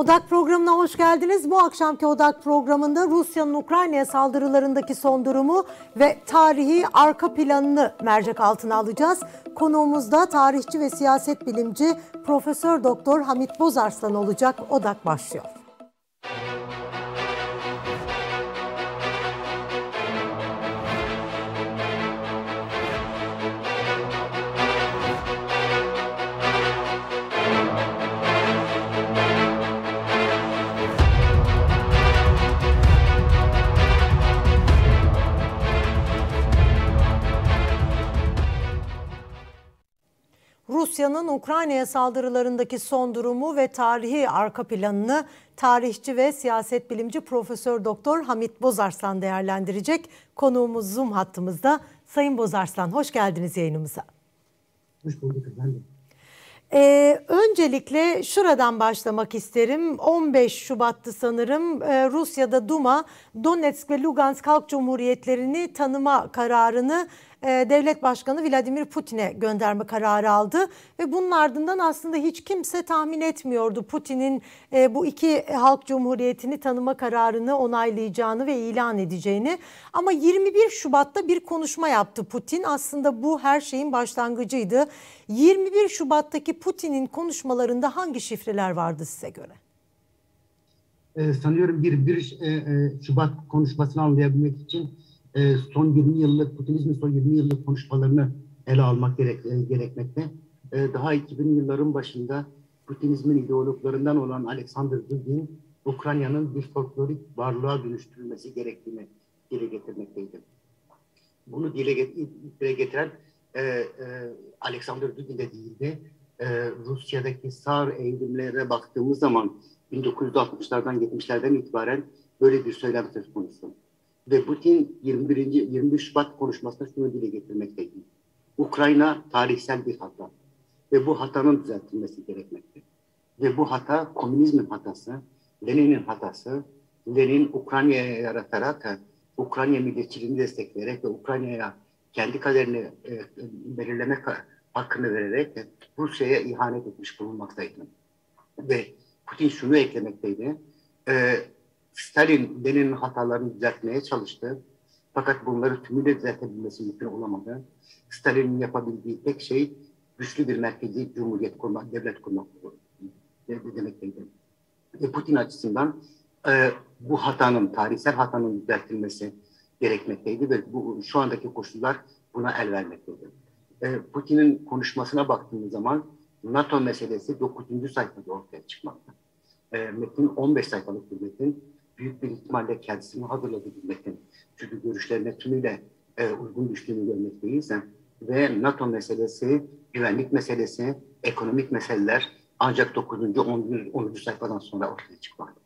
Odak programına hoş geldiniz. Bu akşamki Odak programında Rusya'nın Ukrayna'ya saldırılarındaki son durumu ve tarihi arka planını mercek altına alacağız. Konuğumuz da tarihçi ve siyaset bilimci Profesör Doktor Hamit Bozarslan olacak. Odak başlıyor. Rusya'nın Ukrayna'ya saldırılarındaki son durumu ve tarihi arka planını tarihçi ve siyaset bilimci Profesör Doktor Hamit Bozarslan değerlendirecek. Konuğumuz Zoom hattımızda. Sayın Bozarslan, hoş geldiniz yayınımıza. Hoş bulduk efendim. Öncelikle şuradan başlamak isterim. 15 Şubat'tı sanırım. Rusya'da Duma, Donetsk ve Lugansk Halk Cumhuriyetlerini tanıma kararını Devlet Başkanı Vladimir Putin'e gönderme kararı aldı. Ve bunun ardından aslında hiç kimse tahmin etmiyordu Putin'in bu iki halk cumhuriyetini tanıma kararını onaylayacağını ve ilan edeceğini. Ama 21 Şubat'ta bir konuşma yaptı Putin. Aslında bu her şeyin başlangıcıydı. 21 Şubat'taki Putin'in konuşmalarında hangi şifreler vardı size göre? Sanıyorum 1 Şubat konuşmasını anlayabilmek için son 20 yıllık Putinizmin son 20 yıllık konuşmalarını ele almak gerekmekte. Daha 2000 yılların başında Putinizmin ideologlarından olan Alexander Dugin, Ukrayna'nın bir folklorik varlığa dönüştürülmesi gerektiğini dile getirmekteydi. Bunu dile getiren Alexander Dugin de değildi. Rusya'daki sağ eğilimlere baktığımız zaman 1960'lardan 70'lerden itibaren böyle bir söylem söz konusu. Ve Putin 21 Şubat konuşmasında şunu dile getirmekteydi. Ukrayna tarihsel bir hata ve bu hatanın düzeltilmesi gerekmekte. Ve bu hata komünizmin hatası, Lenin'in hatası. Lenin Ukrayna'ya yaratarak, Ukrayna milliyetçiliğini destekleyerek ve Ukrayna'ya kendi kaderini belirleme hakkını vererek Rusya'ya ihanet etmiş bulunmaktaydı. Ve Putin şunu eklemekteydi. Stalin Lenin'in hatalarını düzeltmeye çalıştı. Fakat bunları tümüyle düzeltebilmesi mümkün olamadı. Stalin'in yapabildiği tek şey güçlü bir merkezi cumhuriyet kurmak, devlet kurmak demekteydi. Putin açısından bu hatanın, tarihsel hatanın düzeltilmesi gerekmekteydi ve şu andaki koşullar buna el vermekteydi. Putin'in konuşmasına baktığımız zaman NATO meselesi 9. sayfada ortaya çıkmakta. Metin 15 sayfalık bir metin. Büyük bir ihtimalle kendisini hazırladığı bir metin. Çünkü görüşlerine tümüyle uygun düştüğünü görmekteyiz. Ve NATO meselesi, güvenlik meselesi, ekonomik meseleler ancak 9. 10. sayfadan sonra ortaya çıkmakta.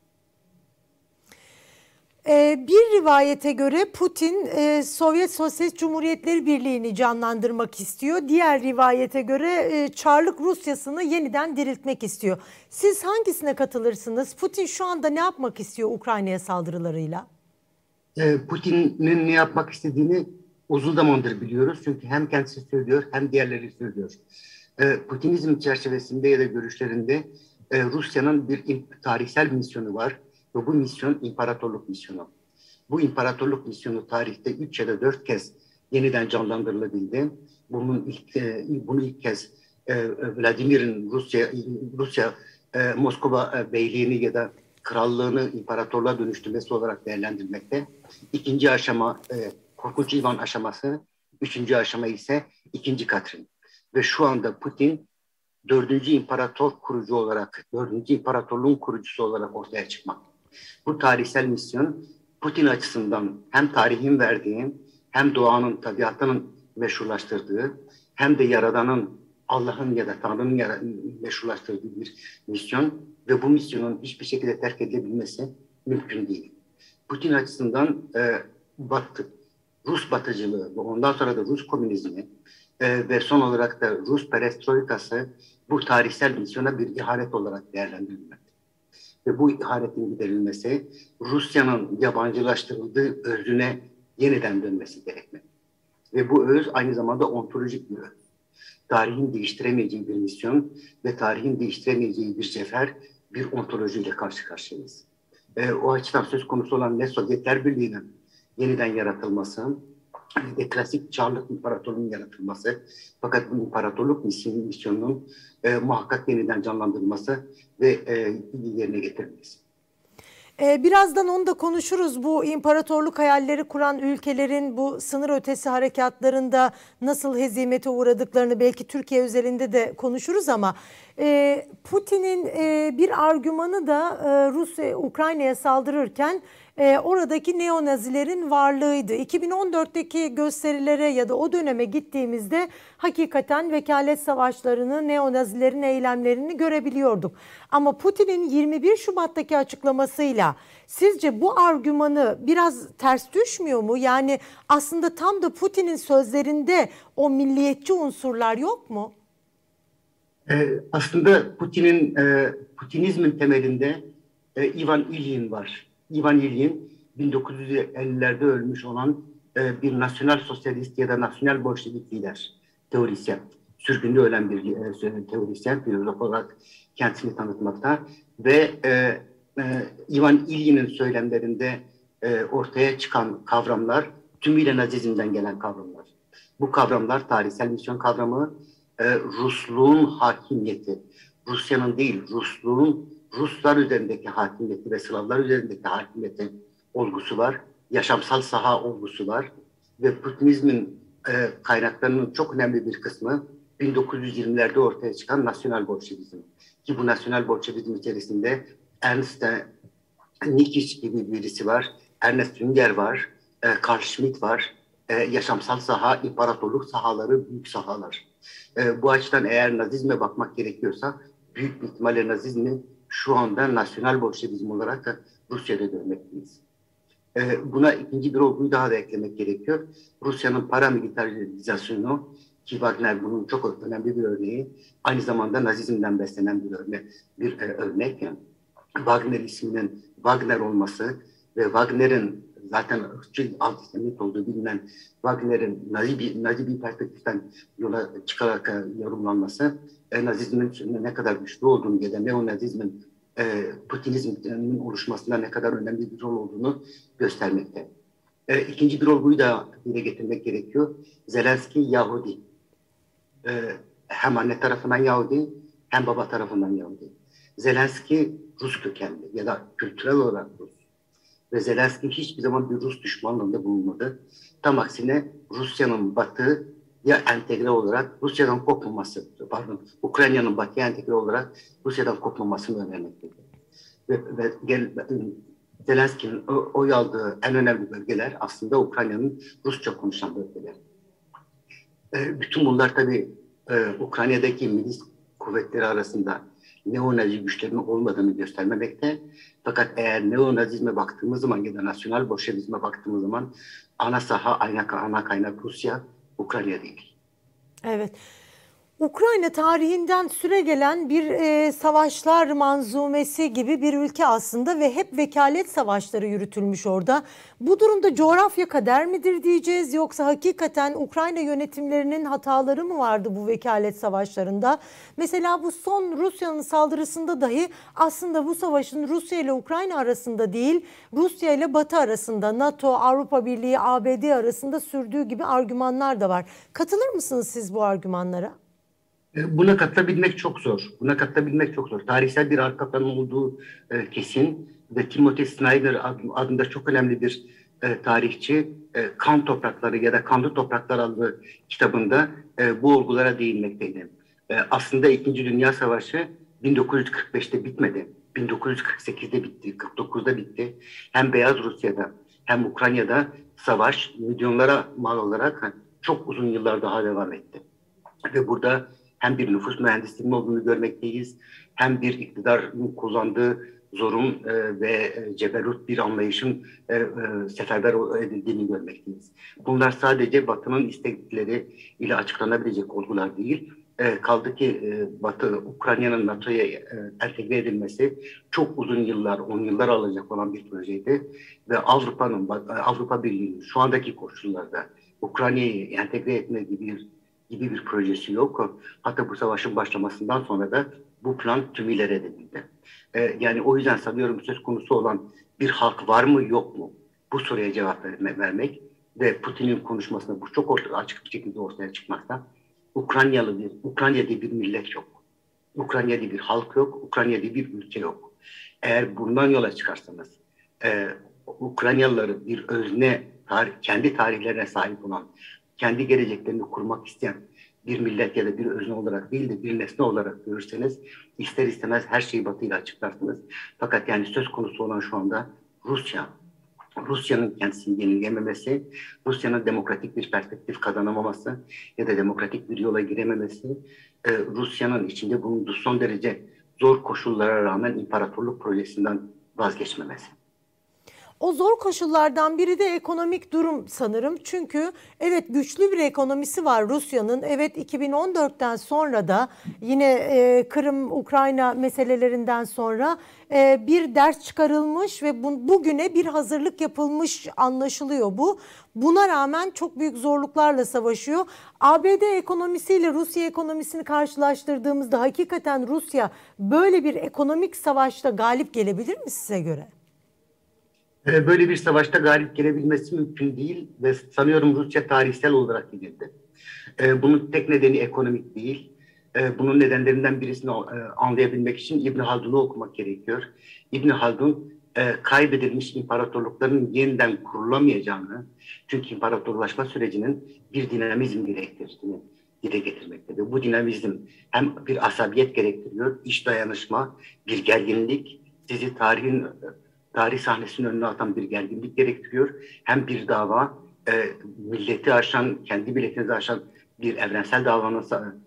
Bir rivayete göre Putin Sovyet Sosyalist Cumhuriyetleri Birliği'ni canlandırmak istiyor. Diğer rivayete göre Çarlık Rusyası'nı yeniden diriltmek istiyor. Siz hangisine katılırsınız? Putin şu anda ne yapmak istiyor Ukrayna'ya saldırılarıyla? Putin'in ne yapmak istediğini uzun zamandır biliyoruz. Çünkü hem kendisi söylüyor hem diğerleri söylüyor. Putinizm çerçevesinde ya da görüşlerinde Rusya'nın bir tarihsel misyonu var. Ve bu misyon imparatorluk misyonu. Bu imparatorluk misyonu tarihte 3 ya da 4 kez yeniden canlandırılabildi. Bunu ilk kez Vladimir'in Rusya Moskova beyliğini ya da krallığını imparatorluğa dönüştürmesi olarak değerlendirmekte. İkinci aşama Korkunç İvan aşaması, üçüncü aşama ise 2. Katrin. Ve şu anda Putin 4. imparator kurucu olarak, 4. imparatorluğun kurucusu olarak ortaya çıkmak. Bu tarihsel misyon Putin açısından hem tarihin verdiği, hem doğanın, tabiatının meşrulaştırdığı, hem de Yaradan'ın, Allah'ın ya da Tanrı'nın meşrulaştırdığı bir misyon ve bu misyonun hiçbir şekilde terk edilebilmesi mümkün değil. Putin açısından Rus batıcılığı ve ondan sonra da Rus komünizmi ve son olarak da Rus perestroikası bu tarihsel misyona bir ihanet olarak değerlendirilmektedir. Ve bu ihanetin giderilmesi Rusya'nın yabancılaştırıldığı özüne yeniden dönmesi gerekmektedir. Ve bu öz aynı zamanda ontolojik bir öz. Tarihin değiştiremeyeceği bir misyon ve tarihin değiştiremeyeceği bir sefer bir ontolojiyle karşı karşıyayız. O açıdan söz konusu olan ne Sovyetler Birliği'nin yeniden yaratılması, ne de klasik Çarlık İmparatorluğu'nun yaratılması, fakat bu imparatorluk misyonunun muhakkak yeniden canlandırılması ve yerine getirilmesi. Birazdan onu da konuşuruz. Bu imparatorluk hayalleri kuran ülkelerin bu sınır ötesi harekatlarında nasıl hezimete uğradıklarını belki Türkiye özelinde de konuşuruz ama Putin'in bir argümanı da Rusya Ukrayna'ya saldırırken oradaki neonazilerin varlığıydı. 2014'teki gösterilere ya da o döneme gittiğimizde hakikaten vekalet savaşlarını, neonazilerin eylemlerini görebiliyorduk. Ama Putin'in 21 Şubat'taki açıklamasıyla sizce bu argümanı biraz ters düşmüyor mu? Yani aslında tam da Putin'in sözlerinde o milliyetçi unsurlar yok mu? Aslında Putinizmin temelinde Ivan İlyin var. Ivan İlyin 1950'lerde ölmüş olan bir nasyonal sosyalist ya da nasyonal bolşevik lider, teorisyen. Sürgünde ölen bir teorisyen, filozof olarak kendisini tanıtmakta ve Ivan İlyin'in söylemlerinde ortaya çıkan kavramlar tümüyle Nazizm'den gelen kavramlar. Bu kavramlar tarihsel misyon kavramı, Rusluğun hakimiyeti, Rusya'nın değil, Ruslar üzerindeki hakimiyeti ve Slavlar üzerindeki hakimiyeti olgusu var. Yaşamsal saha olgusu var. Ve Putinizmin kaynaklarının çok önemli bir kısmı 1920'lerde ortaya çıkan nasyonal bolşevizm. Ki bu nasyonal bolşevizm içerisinde Ernst Nikiç gibi birisi var, Ernest Jünger var, Carl Schmitt var, yaşamsal saha, imparatorluk sahaları, büyük sahalar. Bu açıdan eğer Nazizme bakmak gerekiyorsa büyük bir ihtimalle Nazizmi şu anda nasyonal bolşevizm olarak Rusya'da görmekteyiz. Buna ikinci bir olguyu daha da eklemek gerekiyor. Rusya'nın paramilitarizasyonu, ki Wagner bunun çok önemli bir örneği, aynı zamanda Nazizm'den beslenen bir örnek. Yani Wagner isminin Wagner olması ve Wagner'in zaten ırkçı antisemit olduğu bilinen Wagner'in Nazi bir perspektiften yola çıkarak yorumlanması, Nazizmin ne kadar güçlü olduğunu ya da neonazizmin Putinizmin oluşmasında ne kadar önemli bir rol olduğunu göstermekte. İkinci bir olguyu da dile getirmek gerekiyor. Zelenski Yahudi. Hem anne tarafından Yahudi hem baba tarafından Yahudi. Zelenski Rus kökenli ya da kültürel olarak Rus. Ve Zelenski hiçbir zaman bir Rus düşmanlığında bulunmadı. Tam aksine Rusya'nın batıya entegre olarak Rusya'dan kopmaması, Ukrayna'nın batıya entegre olarak Rusya'dan kopmamasını önermektedir. Ve Zelenski'nin oy aldığı en önemli bölgeler aslında Ukrayna'nın Rusça konuşan bölgeler. Bütün bunlar tabii Ukrayna'daki milis kuvvetleri arasında neonazi güçlerinin olmadığını göstermemekte. Fakat eğer neonazizme baktığımız zaman ya da nasyonal bolşevizme baktığımız zaman ana saha, ana kaynak Rusya, Ukrayna değil. Evet. Ukrayna tarihinden süregelen bir savaşlar manzumesi gibi bir ülke aslında ve hep vekalet savaşları yürütülmüş orada. Bu durumda coğrafya kader midir diyeceğiz yoksa hakikaten Ukrayna yönetimlerinin hataları mı vardı bu vekalet savaşlarında? Mesela bu son Rusya'nın saldırısında dahi aslında bu savaşın Rusya ile Ukrayna arasında değil, Rusya ile Batı arasında, NATO, Avrupa Birliği, ABD arasında sürdüğü gibi argümanlar da var. Katılır mısınız siz bu argümanlara? Buna katılabilmek çok zor. Tarihsel bir arka plan olduğu kesin ve Timothy Snyder adında çok önemli bir tarihçi Kan Toprakları ya da Kanlı Topraklar adlı kitabında bu olgulara değinmekteydi. Aslında İkinci Dünya Savaşı 1945'te bitmedi. 1948'de bitti, 49'da bitti. Hem Beyaz Rusya'da hem Ukrayna'da savaş milyonlara mal olarak çok uzun yıllar daha devam etti. Ve burada hem bir nüfus mühendisliğinin olduğunu görmekteyiz, hem bir iktidarın kullandığı zorun ve ceberut bir anlayışın seferber edildiğini görmekteyiz. Bunlar sadece Batı'nın istekleri ile açıklanabilecek olgular değil. Kaldı ki Batı, Ukrayna'nın NATO'ya entegre edilmesi çok uzun yıllar, 10 yıllar alacak olan bir projeydi. Ve Avrupa Birliği'nin şu andaki koşullarda Ukrayna'yı entegre etme gibi bir projesi yok. Hatta bu savaşın başlamasından sonra da bu plan tümüyle reddedildi. Yani o yüzden sanıyorum söz konusu olan bir halk var mı yok mu? Bu soruya cevap vermek ve Putin'in konuşmasında bu çok açık bir şekilde ortaya çıkmakta. Ukrayna'da bir millet yok. Ukrayna'da bir halk yok. Ukrayna'da bir ülke yok. Eğer bundan yola çıkarsanız e, Ukraynalıları bir özne, kendi tarihlerine sahip olan, kendi geleceklerini kurmak isteyen bir millet ya da bir özne olarak değil de bir nesne olarak görürseniz ister istemez her şeyi batıyla açıklarsınız. Fakat yani söz konusu olan şu anda Rusya. Rusya'nın kendisini yenileyememesi, Rusya'nın demokratik bir perspektif kazanamaması ya da demokratik bir yola girememesi, Rusya'nın içinde bulunduğu son derece zor koşullara rağmen imparatorluk projesinden vazgeçmemesi. O zor koşullardan biri de ekonomik durum sanırım. Çünkü evet güçlü bir ekonomisi var Rusya'nın. Evet 2014'ten sonra da yine Kırım-Ukrayna meselelerinden sonra bir ders çıkarılmış ve bugüne bir hazırlık yapılmış anlaşılıyor bu. Buna rağmen çok büyük zorluklarla savaşıyor. ABD ekonomisiyle Rusya ekonomisini karşılaştırdığımızda hakikaten Rusya böyle bir ekonomik savaşta galip gelebilir mi size göre? Böyle bir savaşta galip gelebilmesi mümkün değil ve sanıyorum Rusya tarihsel olarak yenildi. Bunun tek nedeni ekonomik değil. Bunun nedenlerinden birisini anlayabilmek için İbn Haldun'u okumak gerekiyor. İbn Haldun kaybedilmiş imparatorlukların yeniden kurulamayacağını, çünkü imparatorlaşma sürecinin bir dinamizm gerektirdiğini dile getirmekte. Ve bu dinamizm hem bir asabiyet gerektiriyor, iç dayanışma, bir gerginlik, sizi tarih sahnesinin önüne atan bir gerginlik gerektiriyor. Hem bir dava, milleti aşan, kendi milletinizi aşan bir evrensel davanın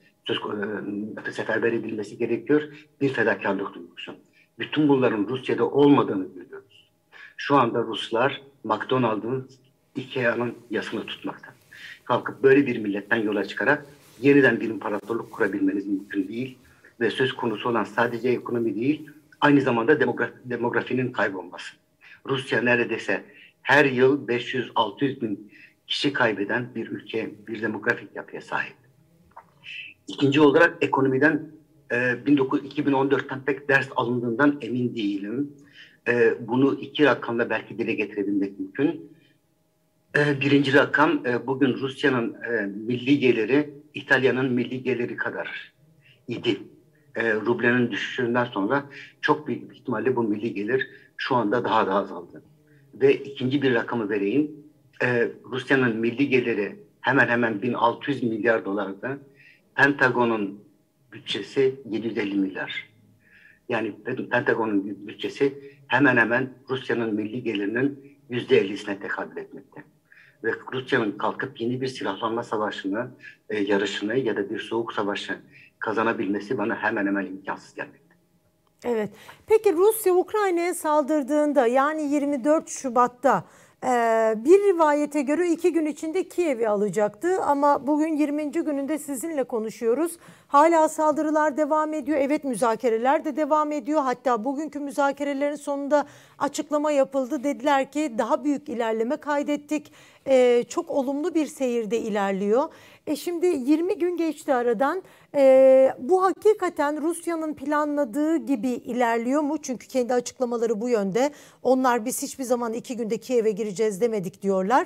seferber edilmesi gerekiyor. Bir fedakarlık duygusu. Bütün bunların Rusya'da olmadığını görüyoruz. Şu anda Ruslar McDonald'ın, IKEA'nın yasını tutmakta. Kalkıp böyle bir milletten yola çıkarak yeniden bir imparatorluk kurabilmeniz mümkün değil. Ve söz konusu olan sadece ekonomi değil, aynı zamanda demografinin kaybolması. Rusya neredeyse her yıl 500-600 bin kişi kaybeden bir ülke, bir demografik yapıya sahip. İkinci olarak ekonomiden 2014'ten pek ders alındığından emin değilim. Bunu iki rakamla belki dile getirebilmek mümkün. Birinci rakam, bugün Rusya'nın milli geliri İtalya'nın milli geliri kadar idi. Rublenin düşüşünden sonra çok büyük bir ihtimalle bu milli gelir şu anda daha da azaldı. Ve ikinci bir rakamı vereyim. Rusya'nın milli geliri hemen hemen 1600 milyar dolardı. Pentagon'un bütçesi 750 milyar. Yani Pentagon'un bütçesi hemen hemen Rusya'nın milli gelirinin %50'sine tekabül etmekte. Ve Rusya'nın kalkıp yeni bir silahlanma savaşını, yarışını ya da bir soğuk savaşı kazanabilmesi bana hemen hemen imkansız gelmekte. Evet. Peki Rusya Ukrayna'ya saldırdığında yani 24 Şubat'ta bir rivayete göre 2 gün içinde Kiev'i alacaktı ama bugün 20. gününde sizinle konuşuyoruz. Hala saldırılar devam ediyor. Evet müzakereler de devam ediyor. Hatta bugünkü müzakerelerin sonunda açıklama yapıldı. Dediler ki daha büyük ilerleme kaydettik. Çok olumlu bir seyirde ilerliyor. Şimdi 20 gün geçti aradan. Bu hakikaten Rusya'nın planladığı gibi ilerliyor mu? Çünkü kendi açıklamaları bu yönde. Onlar biz hiçbir zaman 2 günde Kiev'e gireceğiz demedik diyorlar.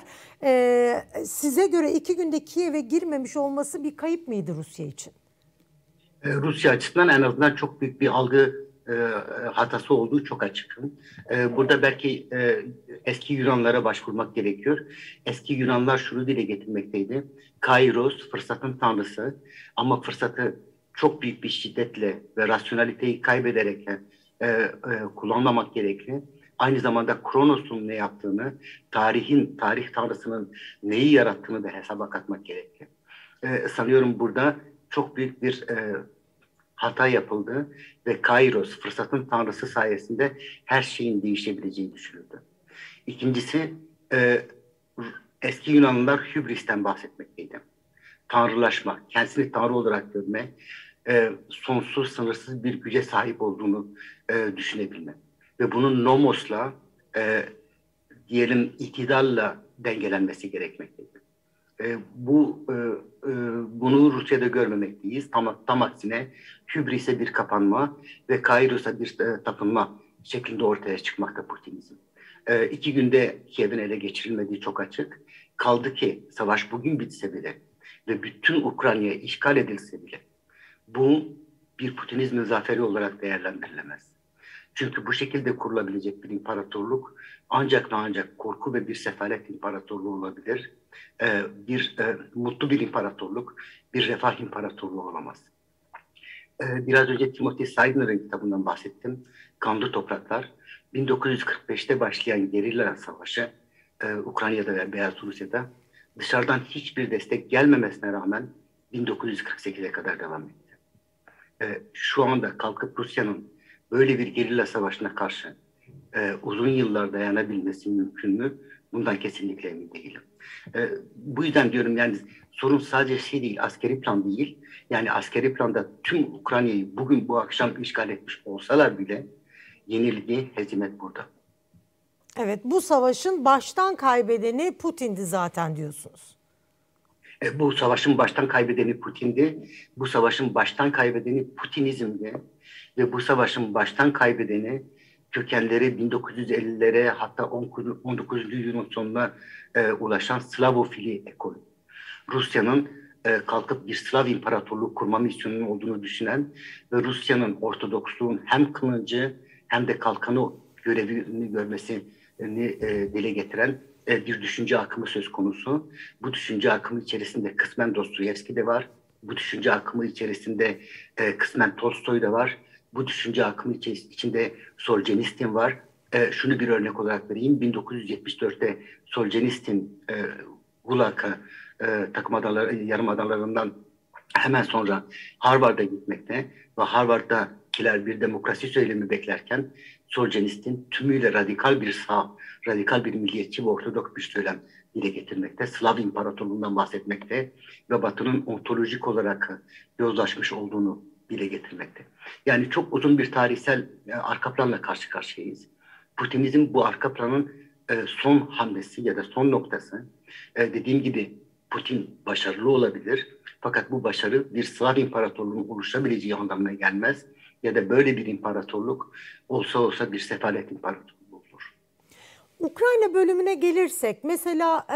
Size göre 2 günde Kiev'e girmemiş olması bir kayıp mıydı Rusya için? Rusya açısından en azından çok büyük bir algı hatası olduğu çok açık. Burada belki eski Yunanlara başvurmak gerekiyor. Eski Yunanlar şunu dile getirmekteydi. Kairos fırsatın tanrısı ama fırsatı çok büyük bir şiddetle ve rasyonaliteyi kaybederek kullanmamak gerekli. Aynı zamanda Kronos'un ne yaptığını, tarih tanrısının neyi yarattığını da hesaba katmak gerekli. Sanıyorum burada çok büyük bir hata yapıldı ve Kairos, fırsatın tanrısı sayesinde her şeyin değişebileceği düşünüldü. İkincisi, eski Yunanlılar hübristen bahsetmekteydi. Tanrılaşma, kendisini tanrı olarak görme, sonsuz, sınırsız bir güce sahip olduğunu düşünebilme. Ve bunun nomosla, diyelim itidalla dengelenmesi gerekmekteydi. Bunu Rusya'da görmemekteyiz. Tam aksine hübrise bir kapanma ve Kairos'a bir tapınma şeklinde ortaya çıkmakta Putinizm. 2 günde Kiev'in ele geçirilmediği çok açık. Kaldı ki savaş bugün bitse bile ve bütün Ukrayna işgal edilse bile bu bir Putinizmin zaferi olarak değerlendirilemez. Çünkü bu şekilde kurulabilecek bir imparatorluk ancak ve ancak korku ve bir sefalet imparatorluğu olabilir. Mutlu bir imparatorluk, bir refah imparatorluğu olamaz. Biraz önce Timothy Snyder'ın kitabından bahsettim. Kanlı Topraklar. 1945'te başlayan gerilla savaşı Ukrayna'da ve Beyaz Rusya'da dışarıdan hiçbir destek gelmemesine rağmen 1948'e kadar devam etti. Şu anda kalkıp Rusya'nın böyle bir gerilla savaşına karşı uzun yıllar dayanabilmesi mümkün mü? Bundan kesinlikle emin değilim. Bu yüzden diyorum yani sorun sadece şey değil, askeri plan değil. Yani askeri planda tüm Ukrayna'yı bugün bu akşam işgal etmiş olsalar bile yenilgi, hezimet burada. Evet, bu savaşın baştan kaybedeni Putin'di zaten diyorsunuz. Bu savaşın baştan kaybedeni Putin'di. Bu savaşın baştan kaybedeni Putinizm'di. Ve bu savaşın baştan kaybedeni kökenleri 1950'lere hatta 19. yüzyılın sonuna ulaşan Slavofili ekolü. Rusya'nın kalkıp bir Slav imparatorluğu kurma misyonunun olduğunu düşünen ve Rusya'nın Ortodoksluğun hem kılıncı hem de kalkanı görevini görmesini dile getiren bir düşünce akımı söz konusu. Bu düşünce akımı içerisinde kısmen Dostoyevski de var. Bu düşünce akımı içerisinde kısmen Tolstoy da var. Bu düşünce akımı içinde Solzhenitsyn var. Şunu bir örnek olarak vereyim. 1974'te Solzhenitsyn Gulag'a takım adaları, yarım adalarından hemen sonra Harvard'a gitmekte ve Harvard'dakiler bir demokrasi söylemi beklerken Solzhenitsyn tümüyle radikal bir sağ, radikal bir milliyetçi ve ortodoks bir söylem dile getirmekte. Slav İmparatorluğundan bahsetmekte ve Batı'nın ontolojik olarak yozlaşmış olduğunu dile getirmekte. Yani çok uzun bir tarihsel arka planla karşı karşıyayız. Putinizm bu arka planın son hamlesi ya da son noktası. Dediğim gibi Putin başarılı olabilir. Fakat bu başarı bir Slav imparatorluğunun oluşabileceği anlamına gelmez. Ya da böyle bir imparatorluk olsa bir sefalet imparatorluğu olur. Ukrayna bölümüne gelirsek mesela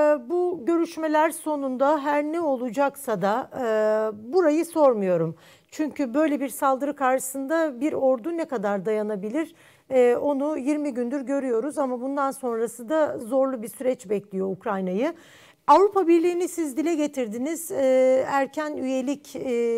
bu görüşmeler sonunda her ne olacaksa da burayı sormuyorum. Çünkü böyle bir saldırı karşısında bir ordu ne kadar dayanabilir? Onu 20 gündür görüyoruz ama bundan sonrası da zorlu bir süreç bekliyor Ukrayna'yı. Avrupa Birliği'ni siz dile getirdiniz. Erken üyelik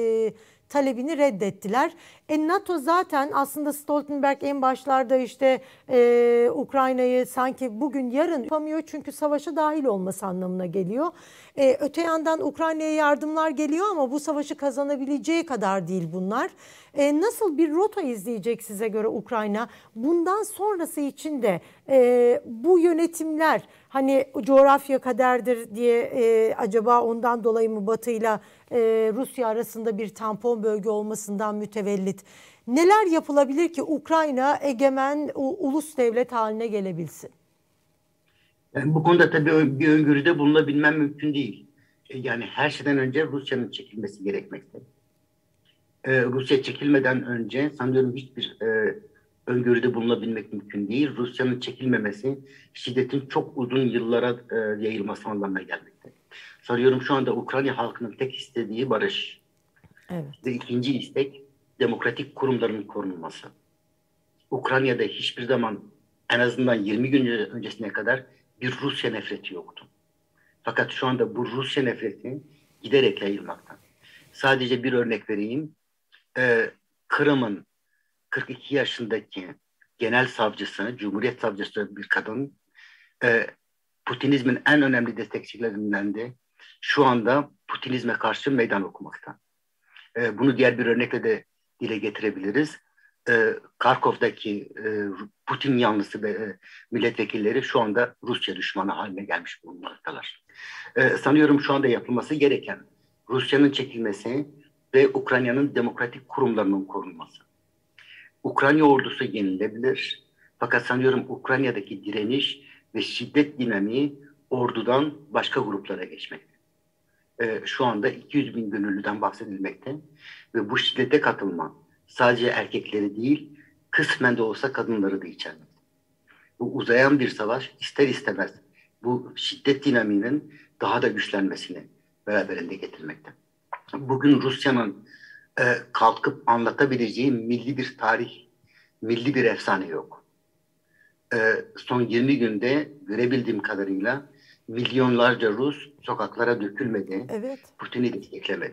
talebini reddettiler. NATO zaten aslında Stoltenberg en başlarda işte Ukrayna'yı sanki bugün yarın yapamıyor çünkü savaşa dahil olması anlamına geliyor. Öte yandan Ukrayna'ya yardımlar geliyor ama bu savaşı kazanabileceği kadar değil bunlar. Nasıl bir rota izleyecek size göre Ukrayna? Bundan sonrası için de bu yönetimler hani coğrafya kaderdir diye acaba ondan dolayı mı Batı'yla Rusya arasında bir tampon bölge olmasından mütevellit neler yapılabilir ki Ukrayna egemen ulus devlet haline gelebilsin? Yani bu konuda tabii bir öngörüde bulunabilmem mümkün değil. Yani her şeyden önce Rusya'nın çekilmesi gerekmekte. Rusya çekilmeden önce sanıyorum hiçbir öngörüde bulunabilmek mümkün değil. Rusya'nın çekilmemesi şiddetin çok uzun yıllara yayılması anlamına gelmekte. Sanıyorum şu anda Ukrayna halkının tek istediği barış. Evet. Ve ikinci istek demokratik kurumların korunması. Ukrayna'da hiçbir zaman en azından 20 gün öncesine kadar bir Rusya nefreti yoktu. Fakat şu anda bu Rusya nefreti giderek yayılmakta. Sadece bir örnek vereyim. Kırım'ın 42 yaşındaki genel savcısı, Cumhuriyet savcısı bir kadın, Putinizmin en önemli destekçilerindendi. Şu anda Putinizme karşı meydan okumakta. Bunu diğer bir örnekle de dile getirebiliriz. Karkov'daki Putin yanlısı ve milletvekilleri şu anda Rusya düşmanı haline gelmiş bulunmaktalar. Sanıyorum şu anda yapılması gereken Rusya'nın çekilmesi ve Ukrayna'nın demokratik kurumlarının korunması. Ukrayna ordusu yenilebilir. Fakat sanıyorum Ukrayna'daki direniş ve şiddet dinamiği ordudan başka gruplara geçmekte. şu anda 200 bin gönüllüden bahsedilmekte ve bu şiddete katılma sadece erkekleri değil, kısmen de olsa kadınları da içermekte. Bu uzayan bir savaş ister istemez bu şiddet dinamiğinin daha da güçlenmesini beraberinde getirmekte. Bugün Rusya'nın kalkıp anlatabileceği milli bir tarih, milli bir efsane yok. Son 20 günde görebildiğim kadarıyla milyonlarca Rus sokaklara dökülmedi, Evet. Putin'i desteklemedi.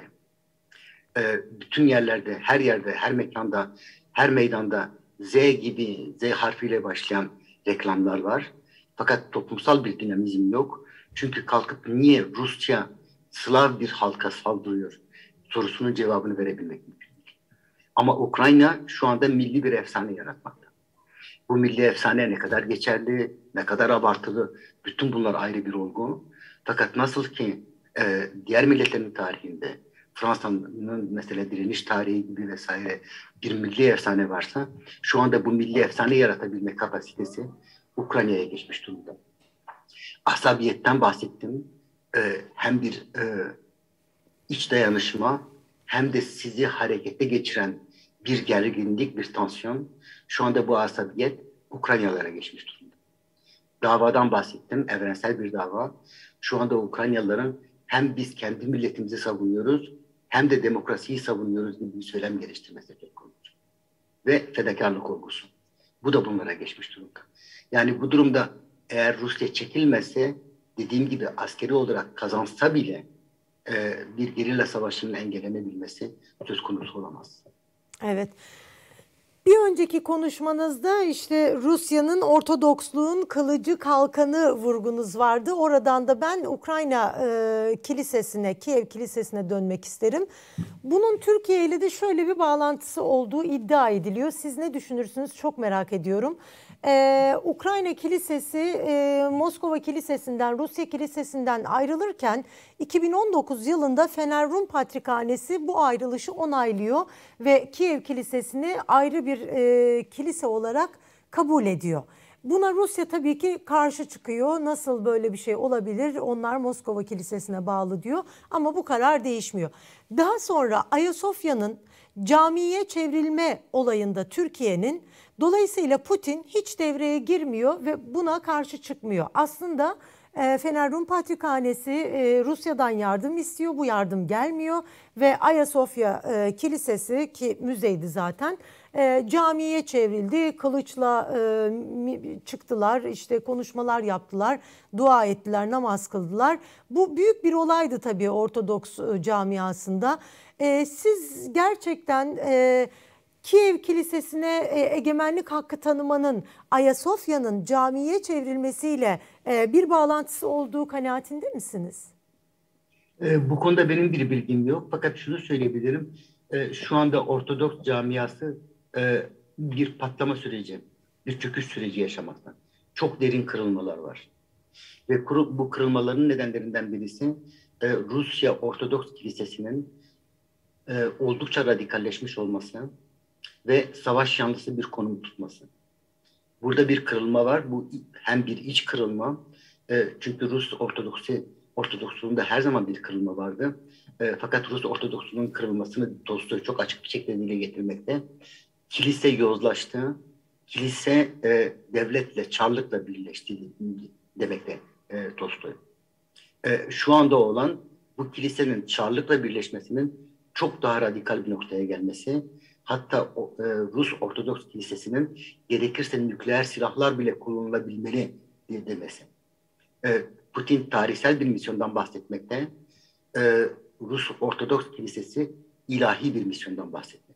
Bütün yerlerde, her yerde, her mekanda, her meydanda Z gibi, Z harfiyle başlayan reklamlar var. Fakat toplumsal bir dinamizm yok. Çünkü kalkıp niye Rusça Slav bir halka saldırıyor sorusunun cevabını verebilmek mümkün. Ama Ukrayna şu anda milli bir efsane yaratmakta. Bu milli efsane ne kadar geçerli, ne kadar abartılı, bütün bunlar ayrı bir olgu. Fakat nasıl ki diğer milletlerin tarihinde Fransa'nın mesela direniş tarihi gibi vesaire bir milli efsane varsa şu anda bu milli efsane yaratabilme kapasitesi Ukrayna'ya geçmiş durumda. Asabiyetten bahsettim. Hem bir iç dayanışma hem de sizi harekete geçiren bir gerginlik, bir tansiyon. Şu anda bu asabiyet Ukraynalılara geçmiş durumda. Davadan bahsettim, evrensel bir dava. Şu anda Ukraynalıların hem biz kendi milletimizi savunuyoruz hem de demokrasiyi savunuyoruz gibi bir söylem geliştirmesi söz konusu. Ve fedakarlık olgusu. Bu da bunlara geçmiş durumda. Yani bu durumda eğer Rusya çekilmezse dediğim gibi askeri olarak kazansa bile bir gerilla savaşının engellenebilmesi söz konusu olamaz. Evet. Bir önceki konuşmanızda işte Rusya'nın Ortodoksluğun kılıcı kalkanı vurgunuz vardı. Oradan da ben Ukrayna kilisesine, Kiev kilisesine dönmek isterim. Bunun Türkiye ile de şöyle bir bağlantısı olduğu iddia ediliyor. Siz ne düşünürsünüz? Çok merak ediyorum. Ukrayna Kilisesi Moskova Kilisesi'nden, Rusya Kilisesi'nden ayrılırken 2019 yılında Fener Rum Patrikhanesi bu ayrılışı onaylıyor ve Kiev Kilisesi'ni ayrı bir kilise olarak kabul ediyor. Buna Rusya tabii ki karşı çıkıyor. Nasıl böyle bir şey olabilir? Onlar Moskova Kilisesi'ne bağlı diyor. Ama bu karar değişmiyor. Daha sonra Ayasofya'nın camiye çevrilme olayında Türkiye'nin, dolayısıyla Putin hiç devreye girmiyor ve buna karşı çıkmıyor. Aslında Fener Rum Patrikhanesi Rusya'dan yardım istiyor. Bu yardım gelmiyor ve Ayasofya Kilisesi, ki müzeydi zaten, camiye çevrildi. Kılıçla çıktılar, işte konuşmalar yaptılar, dua ettiler, namaz kıldılar. Bu büyük bir olaydı tabii Ortodoks camiasında. Siz gerçekten Kiev Kilisesi'ne egemenlik hakkı tanımanın Ayasofya'nın camiye çevrilmesiyle bir bağlantısı olduğu kanaatinde misiniz? Bu konuda benim bir bilgim yok. Fakat şunu söyleyebilirim. Şu anda Ortodoks camiası bir patlama süreci, bir çöküş süreci yaşamakta. Çok derin kırılmalar var. Ve bu kırılmaların nedenlerinden birisi Rusya Ortodoks Kilisesi'nin oldukça radikalleşmiş olması ve savaş yanlısı bir konum tutması. Burada bir kırılma var. Bu hem bir iç kırılma, çünkü Rus Ortodoksluğunda her zaman bir kırılma vardı. Fakat Rus Ortodoksluğunun kırılmasını Tolstoy çok açık bir şekilde dile getirmekte. Kilise yozlaştı, kilise devletle, çarlıkla birleşti demekte Tolstoy. Şu anda olan bu kilisenin çarlıkla birleşmesinin çok daha radikal bir noktaya gelmesi, hatta Rus Ortodoks Kilisesi'nin gerekirse nükleer silahlar bile kullanılabilmeli diye demesi. Putin tarihsel bir misyondan bahsetmekte, Rus Ortodoks Kilisesi ilahi bir misyondan bahsetmekte.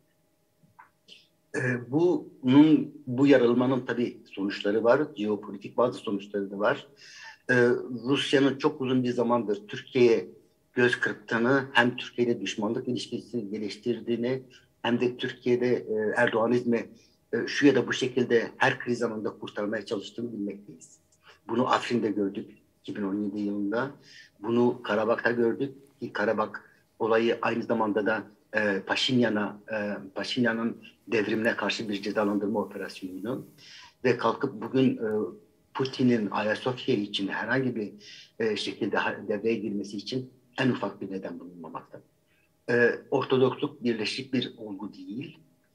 Bu yarılmanın tabii sonuçları var, jeopolitik bazı sonuçları da var. Rusya'nın çok uzun bir zamandır Türkiye'ye göz kırptığını, hem Türkiye'de düşmanlık ilişkisi geliştirdiğini, hem de Türkiye'de Erdoğanizmi şu ya da bu şekilde her kriz anında kurtarmaya çalıştığını bilmekteyiz. Bunu Afrin'de gördük 2017 yılında. Bunu Karabak'ta gördük ki Karabak olayı aynı zamanda da Paşinyan'ın devrimine karşı bir cezalandırma operasyonuydu. Ve kalkıp bugün Putin'in Ayasofya için herhangi bir şekilde devreye girmesi için en ufak bir neden bulunmamakta. Ortodoksluk birleşik bir olgu değil.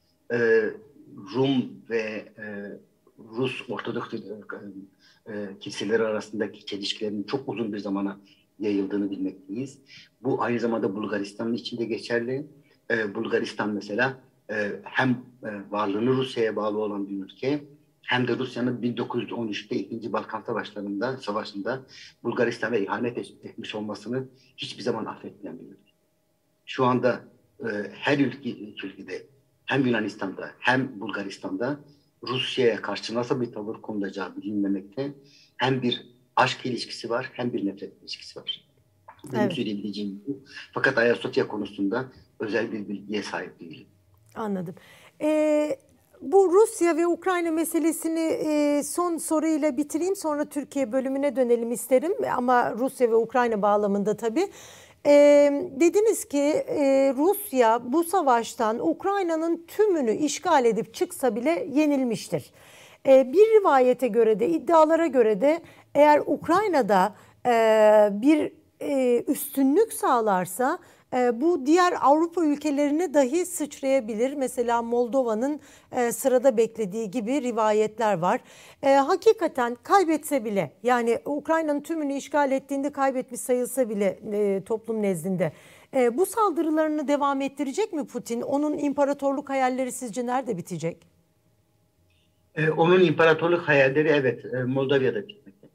Rum ve Rus Ortodoks kiliseleri arasındaki çelişkilerin çok uzun bir zamana yayıldığını bilmekteyiz. Bu aynı zamanda Bulgaristan'ın içinde geçerli. Bulgaristan mesela hem varlığını Rusya'ya bağlı olan bir ülke, hem de Rusya'nın 1913'te 2. Balkan Savaşı'nda Bulgaristan'a ihanet etmiş olmasını hiçbir zaman affetmeyen bir ülke. Şu anda her ülkede, hem Yunanistan'da hem Bulgaristan'da Rusya'ya karşı nasıl bir tavır konulacağı bilinmemekte. Hem bir aşk ilişkisi var, hem bir nefret ilişkisi var. Benim söyleyebileceğim bu. Fakat Ayasofya konusunda özel bir bilgiye sahip değilim. Anladım. Bu Rusya ve Ukrayna meselesini son soruyla bitireyim. Sonra Türkiye bölümüne dönelim isterim. Ama Rusya ve Ukrayna bağlamında tabii. Dediniz ki Rusya bu savaştan Ukrayna'nın tümünü işgal edip çıksa bile yenilmiştir. Bir rivayete göre de, iddialara göre de, eğer Ukrayna'da bir üstünlük sağlarsa bu diğer Avrupa ülkelerine dahi sıçrayabilir. Mesela Moldova'nın sırada beklediği gibi rivayetler var. Hakikaten kaybetse bile, yani Ukrayna'nın tümünü işgal ettiğinde kaybetmiş sayılsa bile toplum nezdinde, bu saldırılarını devam ettirecek mi Putin? Onun imparatorluk hayalleri sizce nerede bitecek? Onun imparatorluk hayalleri evet Moldova'da bitmekte.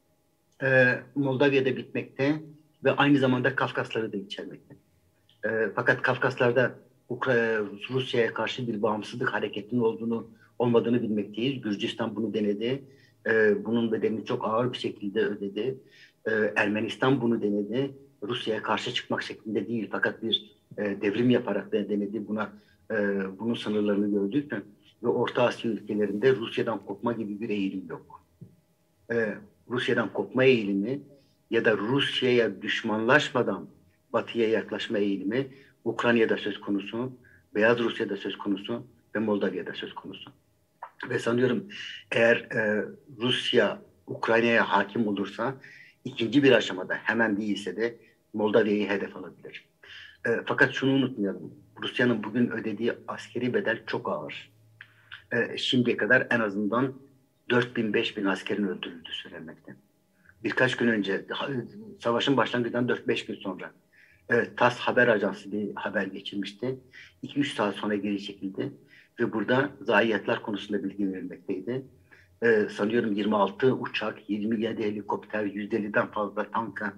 Moldova'da bitmekte ve aynı zamanda Kafkasları da içermekte. Fakat Kafkaslar'da Rusya'ya karşı bir bağımsızlık hareketinin olmadığını bilmekteyiz. Gürcistan bunu denedi. Bunun bedelini çok ağır bir şekilde ödedi. Ermenistan bunu denedi. Rusya'ya karşı çıkmak şeklinde değil, fakat bir devrim yaparak da denedi. Bunun sınırlarını gördük ve Orta Asya ülkelerinde Rusya'dan kopma gibi bir eğilim yok. Rusya'dan kopma eğilimi ya da Rusya'ya düşmanlaşmadan Batı'ya yaklaşma eğilimi Ukrayna'da söz konusu, Beyaz Rusya'da söz konusu ve Moldova'da söz konusu. Ve sanıyorum eğer Rusya Ukrayna'ya hakim olursa ikinci bir aşamada, hemen değilse de Moldova'yı hedef alabilir. Fakat şunu unutmayalım, Rusya'nın bugün ödediği askeri bedel çok ağır. Şimdiye kadar en azından 4.000-5.000 askerin öldürüldüğü söylenmekte. Birkaç gün önce, savaşın başlangıcından 4-5 gün sonra TASS haber ajansı bir haber geçirmişti. 2-3 saat sonra geri çekildi ve burada zayiatlar konusunda bilgi verilmekteydi. Sanıyorum 26 uçak, 27 helikopter, 150'den fazla tanka,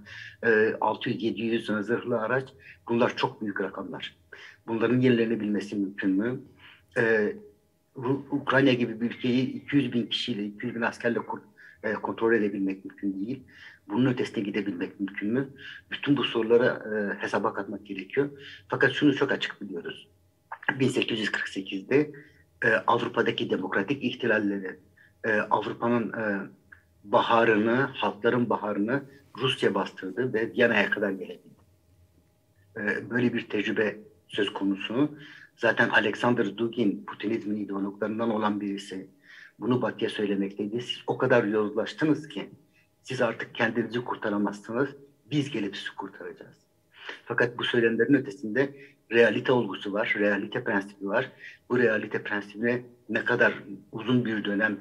600-700 zırhlı araç, bunlar çok büyük rakamlar. Bunların yerlerini bilmesi mümkün mü? Ukrayna gibi bir ülkeyi 200.000 kişiyle, 200.000 askerle kontrol edebilmek mümkün değil. Bunun ötesine gidebilmek mümkün mü? Bütün bu sorulara hesaba katmak gerekiyor. Fakat şunu çok açık biliyoruz. 1848'de Avrupa'daki demokratik ihtilalleri, Avrupa'nın baharını, halkların baharını Rusya bastırdı ve Viyana'ya kadar gelebildi. Böyle bir tecrübe söz konusu. Zaten Alexander Dugin, Putinizmin ideologlarından olan birisi, bunu Batı'ya söylemekteydi. Siz o kadar yozlaştınız ki siz artık kendinizi kurtaramazsınız. Biz gelip sizi kurtaracağız. Fakat bu söylemlerin ötesinde realite olgusu var, realite prensibi var. Bu realite prensibine ne kadar uzun bir dönem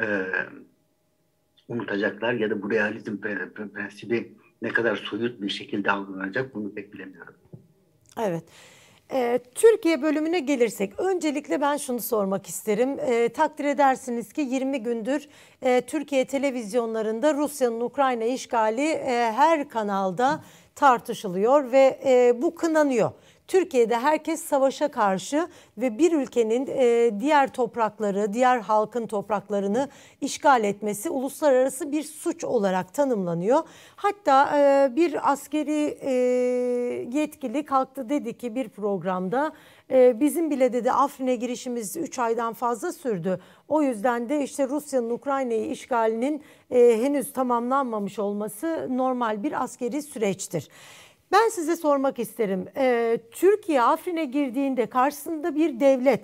unutacaklar ya da bu realizm prensibi ne kadar soyut bir şekilde algılanacak, bunu pek bilemiyorum. Evet. Türkiye bölümüne gelirsek öncelikle ben şunu sormak isterim. Takdir edersiniz ki 20 gündür Türkiye televizyonlarında Rusya'nın Ukrayna işgali her kanalda tartışılıyor ve bu kınanıyor. Türkiye'de herkes savaşa karşı ve bir ülkenin diğer toprakları, diğer halkın topraklarını işgal etmesi uluslararası bir suç olarak tanımlanıyor. Hatta bir askeri yetkili kalktı, dedi ki bir programda bizim bile dedi Afrin'e girişimiz 3 aydan fazla sürdü. O yüzden de işte Rusya'nın Ukrayna'yı işgalinin henüz tamamlanmamış olması normal bir askeri süreçtir. Ben size sormak isterim. Türkiye Afrin'e girdiğinde karşısında bir devlet,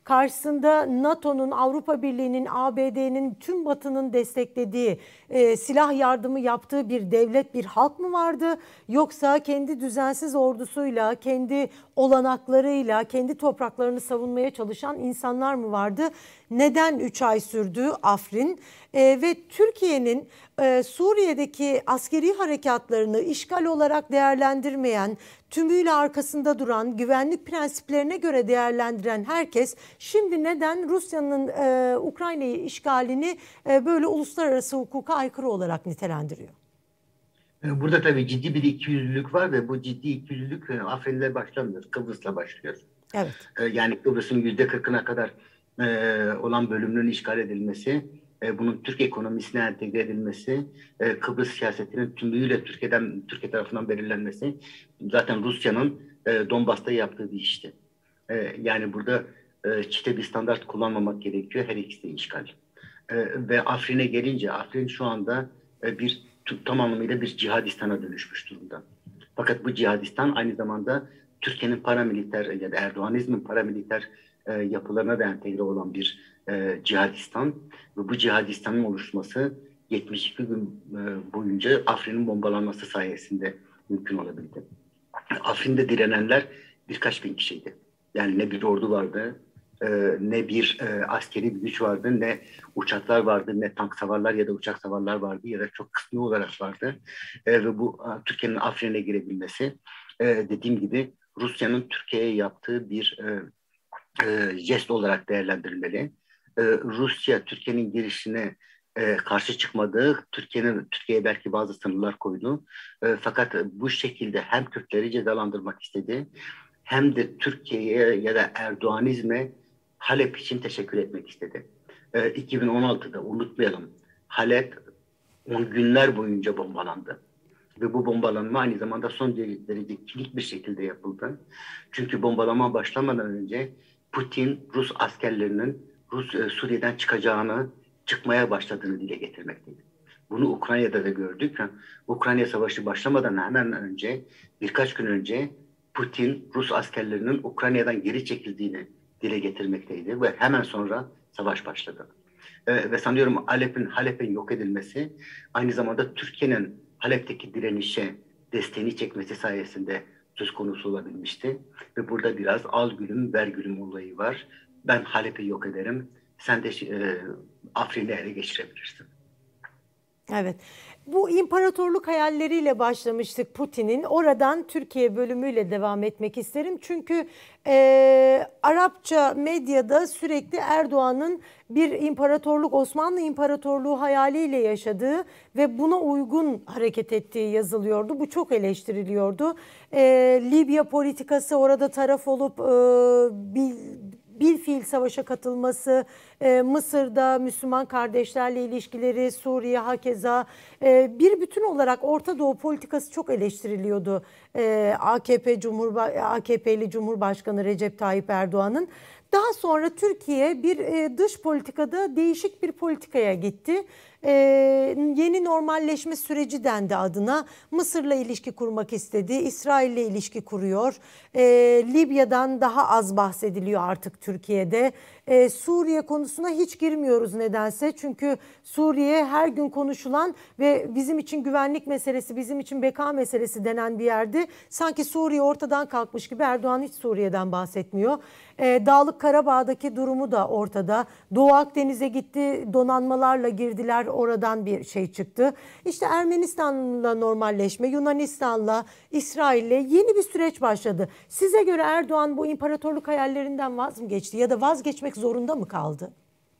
karşısında NATO'nun, Avrupa Birliği'nin, ABD'nin, tüm Batı'nın desteklediği, silah yardımı yaptığı bir devlet, bir halk mı vardı? Yoksa kendi düzensiz ordusuyla, kendi olanaklarıyla, kendi topraklarını savunmaya çalışan insanlar mı vardı? Neden 3 ay sürdü Afrin? Ve Türkiye'nin Suriye'deki askeri harekatlarını işgal olarak değerlendirmeyen, tümüyle arkasında duran, güvenlik prensiplerine göre değerlendiren herkes şimdi neden Rusya'nın Ukrayna'yı işgalini böyle uluslararası hukuka aykırı olarak nitelendiriyor? Burada tabii ciddi bir ikiyüzlülük var ve bu ciddi ikiyüzlülük Afrin'le başlamıyor, Kıbrıs'la başlıyor. Evet. Yani Kıbrıs'ın %40'ına kadar olan bölümünün işgal edilmesi, bunun Türk ekonomisine entegre edilmesi, Kıbrıs siyasetinin tümüyle Türkiye tarafından belirlenmesi zaten Rusya'nın Donbas'ta yaptığı bir işti. Yani burada çifte bir standart kullanmamak gerekiyor. Her ikisi de işgal. Ve Afrin'e gelince Afrin şu anda tam anlamıyla bir cihadistan'a dönüşmüş durumda. Fakat bu cihadistan aynı zamanda Türkiye'nin paramiliter ya da Erdoğanizmin paramiliter yapılarına da entegre olan bir cihadistan. Ve bu cihadistanın oluşması 72 gün boyunca Afrin'in bombalanması sayesinde mümkün olabildi. Afrin'de direnenler birkaç bin kişiydi. Yani ne bir ordu vardı, ne bir askeri bir güç vardı, ne uçaklar vardı, ne tank savarlar ya da uçak savarlar vardı ya da çok kısmi olarak vardı. Ve bu Türkiye'nin Afrin'e girebilmesi, dediğim gibi Rusya'nın Türkiye'ye yaptığı bir jest olarak değerlendirilmeli. Rusya Türkiye'nin girişine karşı çıkmadı. Türkiye'ye belki bazı sınırlar koydu. Fakat bu şekilde hem Kürtleri cezalandırmak istedi, hem de Türkiye'ye ya da Erdoğanizme Halep için teşekkür etmek istedi. 2016'da unutmayalım, Halep 10 günler boyunca bombalandı. Ve bu bombalanma aynı zamanda son derece kilit bir şekilde yapıldı. Çünkü bombalama başlamadan önce Putin Rus askerlerinin Suriye'den çıkmaya başladığını dile getirmekteydi. Bunu Ukrayna'da da gördük. Ukrayna Savaşı başlamadan hemen önce, birkaç gün önce Putin Rus askerlerinin Ukrayna'dan geri çekildiğini dile getirmekteydi ve hemen sonra savaş başladı. Ve sanıyorum Halep'in yok edilmesi aynı zamanda Türkiye'nin Halep'teki direnişe desteğini çekmesi sayesinde söz konusu olabilmişti. Ve burada biraz al gülüm ver gülüm olayı var. Ben Halep'i yok ederim. Sen de Afrin'i ele geçirebilirsin. Evet. Bu imparatorluk hayalleriyle başlamıştık Putin'in. Oradan Türkiye bölümüyle devam etmek isterim. Çünkü Arapça medyada sürekli Erdoğan'ın bir imparatorluk, Osmanlı İmparatorluğu hayaliyle yaşadığı ve buna uygun hareket ettiği yazılıyordu. Bu çok eleştiriliyordu. Libya politikası, orada taraf olup bilfiil savaşa katılması, Mısır'da Müslüman kardeşlerle ilişkileri, Suriye hakeza, bir bütün olarak Orta Doğu politikası çok eleştiriliyordu. AKP'li Cumhurbaşkanı Recep Tayyip Erdoğan'ın. Daha sonra Türkiye bir dış politikada değişik bir politikaya gitti. Yeni normalleşme süreci dendi adına. Mısır'la ilişki kurmak istedi. İsrail'le ilişki kuruyor. Libya'dan daha az bahsediliyor artık Türkiye'de. Suriye konusuna hiç girmiyoruz nedense. Çünkü Suriye her gün konuşulan ve bizim için güvenlik meselesi, bizim için beka meselesi denen bir yerde. Sanki Suriye ortadan kalkmış gibi Erdoğan hiç Suriye'den bahsetmiyor. Dağlık Karabağ'daki durumu da ortada. Doğu Akdeniz'e gitti, donanmalarla girdiler, oradan bir şey çıktı. İşte Ermenistan'la normalleşme, Yunanistan'la, İsrail'le yeni bir süreç başladı. Size göre Erdoğan bu imparatorluk hayallerinden vaz mı geçti ya da vazgeçmek zorunda mı kaldı?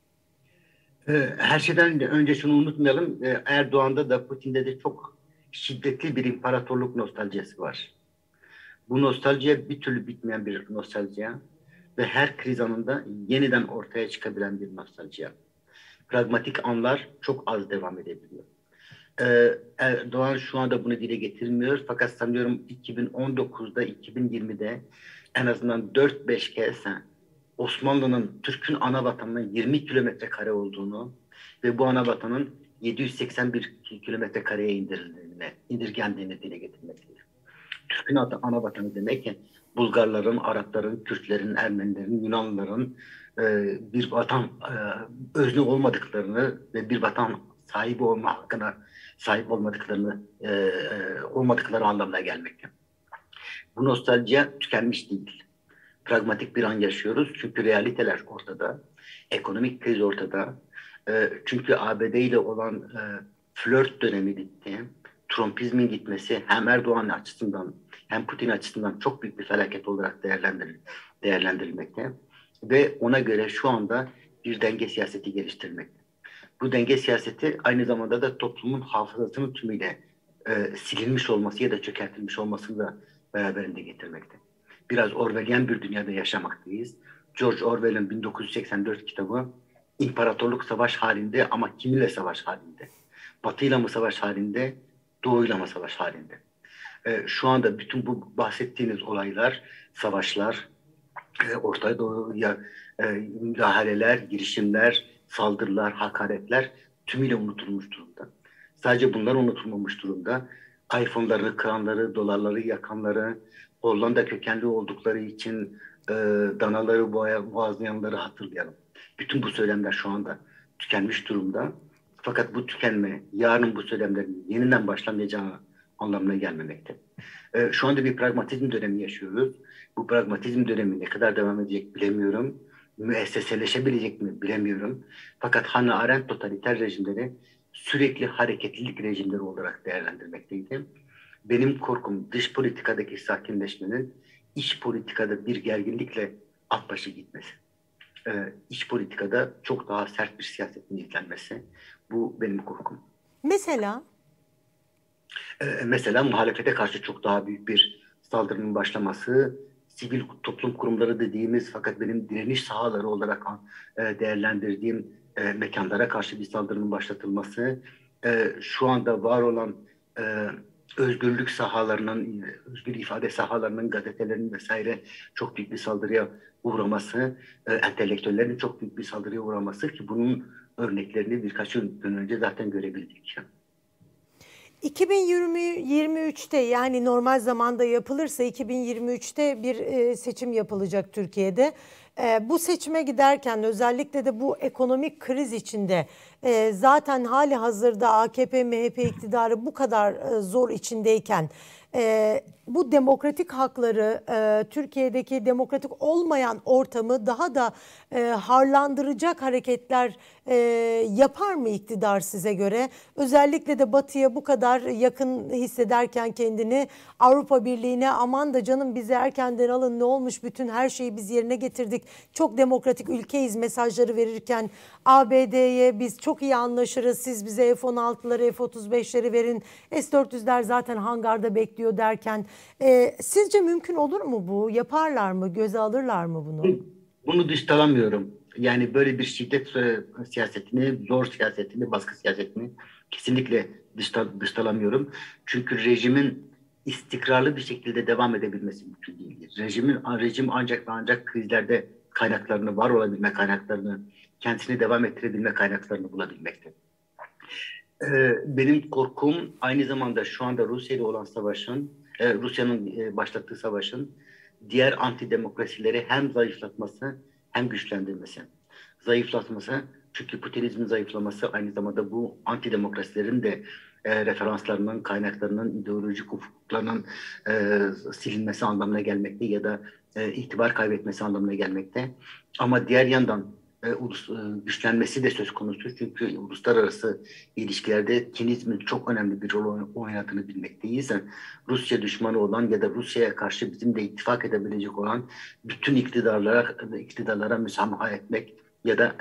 Her şeyden önce şunu unutmayalım. Erdoğan'da da Putin'de de çok şiddetli bir imparatorluk nostaljisi var. Bu nostaljiye bir türlü bitmeyen bir nostaljiye ve her kriz anında yeniden ortaya çıkabilen bir nostaljiye. Pragmatik anlar çok az devam edebiliyor. Erdoğan şu anda bunu dile getirmiyor fakat sanıyorum 2019'da 2020'de en azından 4-5 kez Osmanlı'nın Türk'ün ana vatanının 20 kilometre kare olduğunu ve bu ana vatanın 781 kilometre kareye indirgendiğini dile getirmektedir. Türk'ün ana vatanı demek ki Bulgarların, Arapların, Kürtlerin, Ermenilerin, Yunanlıların, bir vatan özne olmadıklarını ve bir vatan sahibi olma hakkına sahip olmadıkları anlamına gelmekte. Bu nostaljiye tükenmiş değil. Pragmatik bir an yaşıyoruz. Çünkü realiteler ortada. Ekonomik kriz ortada. Çünkü ABD ile olan flört dönemi bitti. Trumpizmin gitmesi hem Erdoğan açısından hem Putin açısından çok büyük bir felaket olarak değerlendirilmekte. Ve ona göre şu anda bir denge siyaseti geliştirmekte. Bu denge siyaseti aynı zamanda da toplumun hafızasının tümüyle silinmiş olması ya da çökertilmiş olmasını da beraberinde getirmekte. Biraz Orwellian bir dünyada yaşamaktayız. George Orwell'in 1984 kitabı imparatorluk savaş halinde ama kiminle savaş halinde? Batı'yla mı savaş halinde, Doğu'yla mı savaş halinde? Şu anda bütün bu bahsettiğiniz olaylar, savaşlar, Orta Doğu'ya müdahaleler, girişimler, saldırılar, hakaretler tümüyle unutulmuş durumda. Sadece bunlar unutulmamış durumda. iPhone'ları kıranları, dolarları yakanları, Hollanda kökenli oldukları için danaları boğazlayanları hatırlayalım. Bütün bu söylemler şu anda tükenmiş durumda. Fakat bu tükenme yarın bu söylemlerin yeniden başlamayacağı anlamına gelmemekte. Şu anda bir pragmatizm dönemi yaşıyoruz. Bu pragmatizm dönemi ne kadar devam edecek bilemiyorum. Müesseseleşebilecek mi bilemiyorum. Fakat Hannah Arendt totaliter rejimleri sürekli hareketlilik rejimleri olarak değerlendirmekteydi. Benim korkum dış politikadaki sakinleşmenin iç politikada bir gerginlikle at başı gitmesi. İç politikada çok daha sert bir siyasetin izlenmesi. Bu benim korkum. Mesela? Mesela muhalefete karşı çok daha büyük bir saldırının başlaması, sivil toplum kurumları dediğimiz fakat benim direniş sahaları olarak değerlendirdiğim mekanlara karşı bir saldırının başlatılması, şu anda var olan özgürlük sahalarının, özgür ifade sahalarının, gazetelerin vesaire çok büyük bir saldırıya uğraması, entelektüellerin çok büyük bir saldırıya uğraması ki bunun örneklerini birkaç gün önce zaten görebildik. 2023'te yani normal zamanda yapılırsa 2023'te bir seçim yapılacak Türkiye'de. Bu seçime giderken özellikle de bu ekonomik kriz içinde zaten hali hazırda AKP, MHP iktidarı bu kadar zor içindeyken bu demokratik hakları, Türkiye'deki demokratik olmayan ortamı daha da harlandıracak hareketler yapar mı iktidar size göre? Özellikle de Batı'ya bu kadar yakın hissederken kendini, Avrupa Birliği'ne aman da canım bizi erkenden alın, ne olmuş, bütün her şeyi biz yerine getirdik, çok demokratik ülkeyiz mesajları verirken ABD'ye biz çok iyi anlaşırız, siz bize F-16'ları, F-35'leri verin, S-400'ler zaten hangarda bekliyor derken sizce mümkün olur mu bu? Yaparlar mı? Göze alırlar mı bunu? Bunu dıştalamıyorum. Yani böyle bir şiddet siyasetini, zor siyasetini, baskı siyasetini kesinlikle dıştalamıyorum. Çünkü rejimin istikrarlı bir şekilde devam edebilmesi mümkün değildir. Rejim ancak ve ancak krizlerde kaynaklarını, var olabilme kaynaklarını, kendisini devam ettirebilme kaynaklarını bulabilmekte. Benim korkum aynı zamanda şu anda Rusya ile olan savaşın, Rusya'nın başlattığı savaşın diğer antidemokrasileri hem zayıflatması hem güçlendirmesi. Zayıflatması, çünkü Putinizmin zayıflaması aynı zamanda bu antidemokrasilerin de referanslarının, kaynaklarının, ideolojik ufuklarının silinmesi anlamına gelmekte ya da itibar kaybetmesi anlamına gelmekte. Ama diğer yandan güçlenmesi de söz konusu. Çünkü uluslararası ilişkilerde Çinizmin çok önemli bir rol oynadığını bilmekteyiz. Rusya düşmanı olan ya da Rusya'ya karşı bizimle ittifak edebilecek olan bütün iktidarlara müsamaha etmek ya da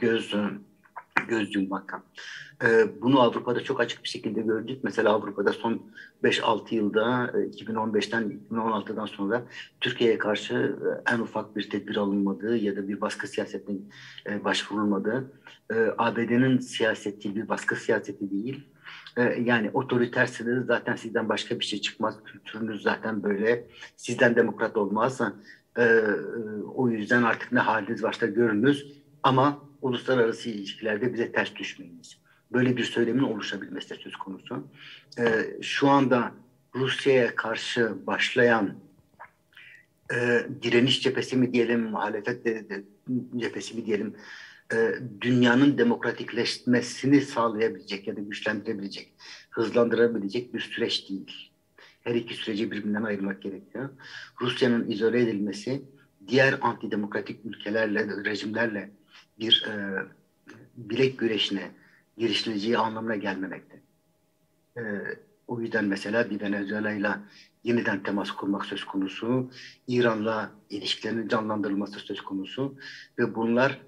göz yummak. Bunu Avrupa'da çok açık bir şekilde gördük. Mesela Avrupa'da son 5-6 yılda 2015'ten 2016'dan sonra Türkiye'ye karşı en ufak bir tedbir alınmadığı ya da bir baskı siyasetine başvurulmadığı, ABD'nin siyaseti bir baskı siyaseti değil. Yani otoritersiniz, zaten sizden başka bir şey çıkmaz. Kültürünüz zaten böyle. Sizden demokrat olmaz. O yüzden artık ne haliniz varsa görünüz. Ama uluslararası ilişkilerde bize ters düşmeyiniz. Böyle bir söylemin oluşabilmesi de söz konusu. Şu anda Rusya'ya karşı başlayan direniş cephesi mi diyelim, muhalefet cephesi mi diyelim, dünyanın demokratikleşmesini sağlayabilecek ya da güçlendirebilecek, hızlandırabilecek bir süreç değil. Her iki süreci birbirinden ayırmak gerekiyor. Rusya'nın izole edilmesi, diğer antidemokratik ülkelerle, rejimlerle bir bilek güreşine girişileceği anlamına gelmemekte. E, O yüzden mesela bir Venezuela'yla yeniden temas kurmak söz konusu, İran'la ilişkilerin canlandırılması söz konusu ve bunlar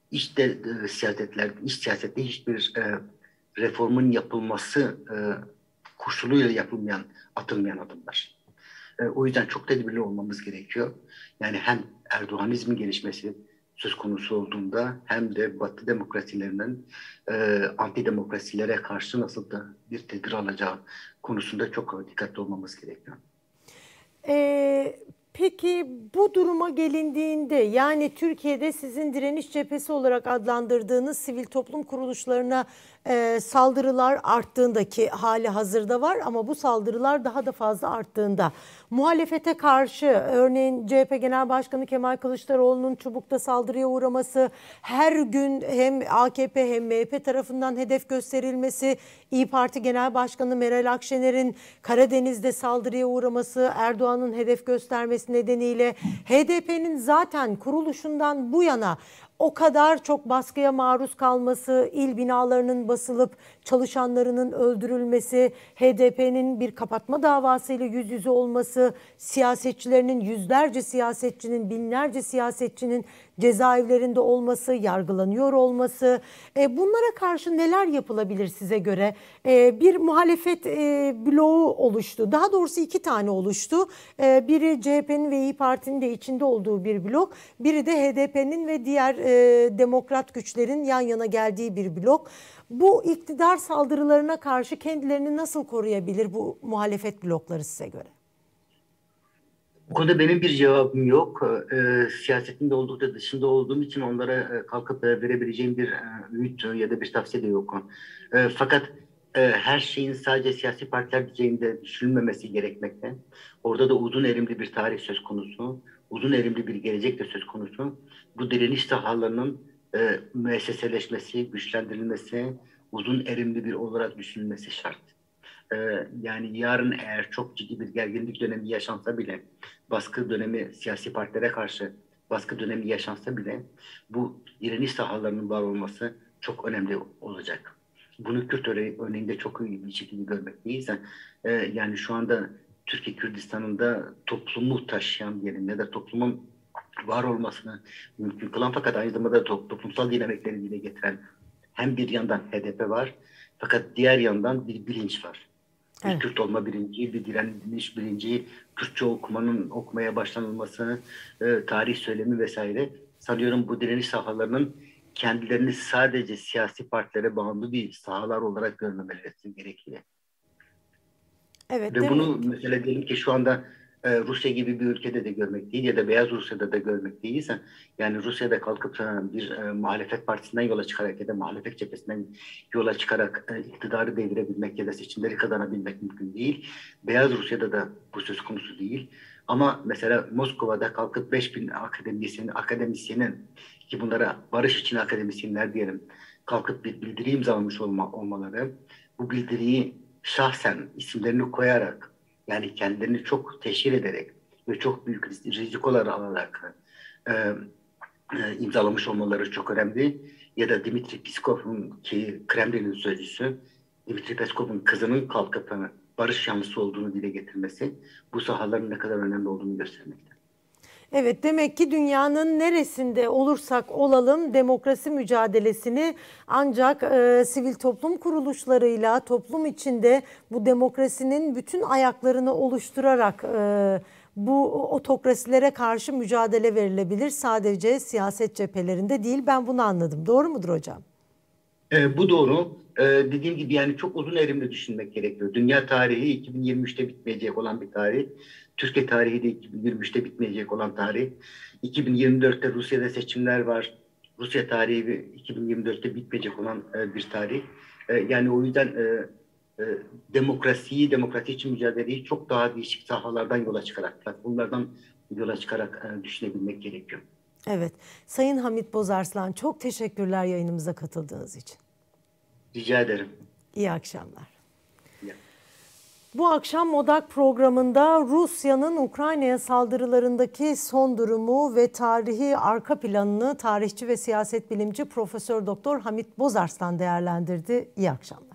iç siyasette hiçbir reformun yapılması koşuluyla atılmayan adımlar. O yüzden çok tedbirli olmamız gerekiyor. Yani hem Erdoğanizmin gelişmesi söz konusu olduğunda hem de Batı demokrasilerinin antidemokrasilere karşı nasıl da bir tedbir alacağı konusunda çok dikkatli olmamız gerekiyor. Ee, peki bu duruma gelindiğinde, yani Türkiye'de sizin direniş cephesi olarak adlandırdığınız sivil toplum kuruluşlarına saldırılar arttığındaki hali hazırda var ama bu saldırılar daha da fazla arttığında muhalefete karşı, örneğin CHP Genel Başkanı Kemal Kılıçdaroğlu'nun Çubuk'ta saldırıya uğraması, her gün hem AKP hem MHP tarafından hedef gösterilmesi, İYİ Parti Genel Başkanı Meral Akşener'in Karadeniz'de saldırıya uğraması, Erdoğan'ın hedef göstermesi nedeniyle HDP'nin zaten kuruluşundan bu yana o kadar çok baskıya maruz kalması, il binalarının basılıp çalışanlarının öldürülmesi, HDP'nin bir kapatma davasıyla yüz yüze olması, siyasetçilerinin, yüzlerce siyasetçinin, binlerce siyasetçinin cezaevlerinde olması, yargılanıyor olması, bunlara karşı neler yapılabilir size göre? Bir muhalefet bloğu oluştu. Daha doğrusu iki tane oluştu. Biri CHP'nin ve İYİ Parti'nin de içinde olduğu bir blok. Biri de HDP'nin ve diğer demokrat güçlerin yan yana geldiği bir blok. Bu iktidar saldırılarına karşı kendilerini nasıl koruyabilir bu muhalefet blokları size göre? Bu konuda benim bir cevabım yok. Siyasetin de oldukça dışında olduğum için onlara kalkıp verebileceğim bir öğüt ya da bir tavsiye de yok. Fakat her şeyin sadece siyasi partiler düzeyinde düşünülmemesi gerekmekte. Orada da uzun erimli bir tarih söz konusu, uzun erimli bir gelecek de söz konusu. Bu direniş sahalarının müesseseleşmesi, güçlendirilmesi, uzun erimli bir olarak düşünülmesi şart. Yani yarın eğer çok ciddi bir gerginlik dönemi yaşansa bile, baskı dönemi siyasi partilere karşı baskı dönemi yaşansa bile bu direniş sahalarının var olması çok önemli olacak. Bunu Kürt örneğinde çok iyi bir şekilde görmekteyiz. Yani şu anda Türkiye Kürdistan'ında toplumu taşıyan diyelim ya da toplumun var olmasını mümkün kılan fakat aynı zamanda toplumsal dinamikleri dile getiren hem bir yandan HDP var fakat diğer yandan bir bilinç var. Bir Evet. Kürt olma bilinci, bir direniş bilinci, Kürtçe okumaya başlanılması, tarih söylemi vesaire. Sanıyorum bu direniş sahalarının kendilerini sadece siyasi partilere bağımlı bir sahalar olarak görmemeleri gerekiyor. Evet, Ve bunu demek. mesela diyelim ki şu anda Rusya gibi bir ülkede de görmekteyiz ya da Beyaz Rusya'da da görmekteyiz. Yani Rusya'da kalkıp bir muhalefet partisinden yola çıkarak ya da muhalefet cephesinden yola çıkarak iktidarı devirebilmek ya da seçimleri kazanabilmek mümkün değil. Beyaz Rusya'da da bu söz konusu değil. Ama mesela Moskova'da kalkıp 5000 akademisyenin ki bunlara barış için akademisyenler diyelim kalkıp bir bildiri imzalamış olmaları bu bildiriyi şahsen isimlerini koyarak yani kendilerini çok teşhir ederek ve çok büyük rizikolar alarak imzalamış olmaları çok önemli. Ya da Dimitri Peskov'un ki Kremlin'in sözcüsü Dimitri Peskov'un kızının kalkıp barış yanlısı olduğunu dile getirmesi bu sahaların ne kadar önemli olduğunu göstermekte. Evet, demek ki dünyanın neresinde olursak olalım demokrasi mücadelesini ancak sivil toplum kuruluşlarıyla toplum içinde bu demokrasinin bütün ayaklarını oluşturarak bu otokrasilere karşı mücadele verilebilir. Sadece siyaset cephelerinde değil. Ben bunu anladım. Doğru mudur hocam? Bu doğru. Dediğim gibi yani çok uzun erimli düşünmek gerekiyor. Dünya tarihi 2023'te bitmeyecek olan bir tarih. Türkiye tarihi de 2023'te bitmeyecek olan tarih. 2024'te Rusya'da seçimler var. Rusya tarihi 2024'te bitmeyecek olan bir tarih. Yani o yüzden demokrasi için mücadeleyi çok daha değişik sahalardan yola çıkarak, platformlardan yola çıkarak düşünebilmek gerekiyor. Evet. Sayın Hamit Bozarslan, çok teşekkürler yayınımıza katıldığınız için. Rica ederim. İyi akşamlar. Ya. Bu akşam Odak programında Rusya'nın Ukrayna'ya saldırılarındaki son durumu ve tarihi arka planını tarihçi ve siyaset bilimci Profesör Doktor Hamit Bozarslan değerlendirdi. İyi akşamlar.